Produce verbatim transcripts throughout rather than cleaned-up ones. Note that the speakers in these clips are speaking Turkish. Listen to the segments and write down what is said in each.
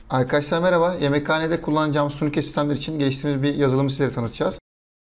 Arkadaşlar merhaba. Yemekhanede kullanacağımız turnike sistemleri için geliştirdiğimiz bir yazılımı sizlere tanıtacağız.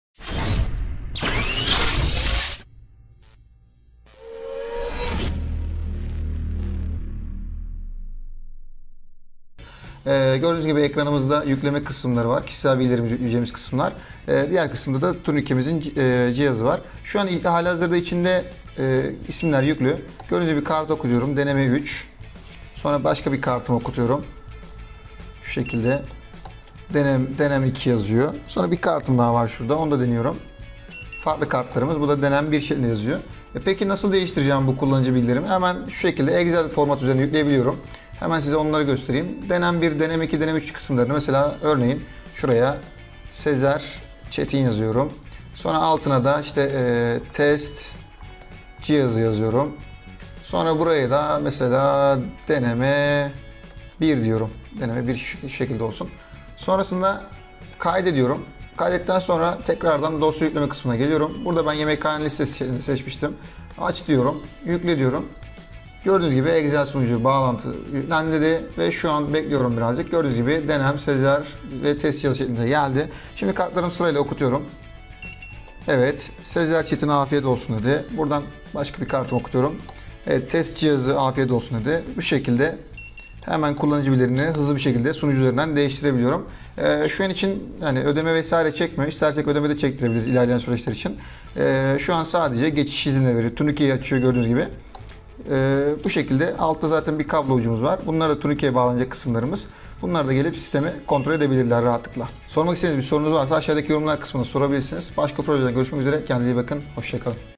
Ee, gördüğünüz gibi ekranımızda yükleme kısımları var. Kişisel bilgilerimizi yükleyeceğimiz kısımlar. Ee, diğer kısımda da turnikemizin e, cihazı var. Şu an halihazırda içinde e, isimler yüklü. Gördüğünüz gibi kart okutuyorum. Deneme üç. Sonra başka bir kartımı okutuyorum. Şu şekilde. Denem, denem iki yazıyor. Sonra bir kartım daha var şurada. Onu da deniyorum. Farklı kartlarımız. Bu da denem bir şeklinde yazıyor. E peki nasıl değiştireceğim bu kullanıcı bilgilerimi? Hemen şu şekilde Excel format üzerine yükleyebiliyorum. Hemen size onları göstereyim. Denem bir, denem iki, denem üç kısımlarını mesela örneğin şuraya Sezer Çetin yazıyorum. Sonra altına da işte e, test cihazı yazıyorum. Sonra buraya da mesela deneme bir diyorum. Deneme bir şu şekilde olsun. Sonrasında kaydediyorum. Kaydettikten sonra tekrardan dosya yükleme kısmına geliyorum. Burada ben yemekhane listesi seçmiştim. Aç diyorum. Yükle diyorum. Gördüğünüz gibi Excel sunucu bağlantı yüklendi ve şu an bekliyorum birazcık. Gördüğünüz gibi denem, Sezer ve test cihazı şeklinde geldi. Şimdi kartlarımı sırayla okutuyorum. Evet, Sezer Çetin afiyet olsun dedi. Buradan başka bir kartımı okutuyorum. Evet, test cihazı afiyet olsun dedi. Bu şekilde hemen kullanıcı bilgilerini hızlı bir şekilde sunucu üzerinden değiştirebiliyorum. Ee, şu an için yani ödeme vesaire çekmiyor. İstersek ödeme de çektirebiliriz ilerleyen süreçler için. Ee, şu an sadece geçiş izni veriyor. Turnikeyi açıyor gördüğünüz gibi. Ee, bu şekilde altta zaten bir kablo ucumuz var. Bunlar da turnikeye bağlanacak kısımlarımız. Bunlar da gelip sistemi kontrol edebilirler rahatlıkla. Sormak istediğiniz bir sorunuz varsa aşağıdaki yorumlar kısmına sorabilirsiniz. Başka projede görüşmek üzere. Kendinize iyi bakın. Hoşça kalın.